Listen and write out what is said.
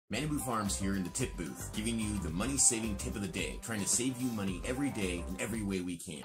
Malibu Farms here in the tip booth, giving you the money-saving tip of the day, trying to save you money every day in every way we can.